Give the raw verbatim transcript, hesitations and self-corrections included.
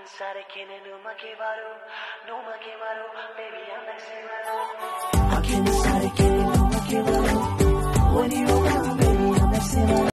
pensare che ne numa che varo, numa che varo, baby I'm like say varo.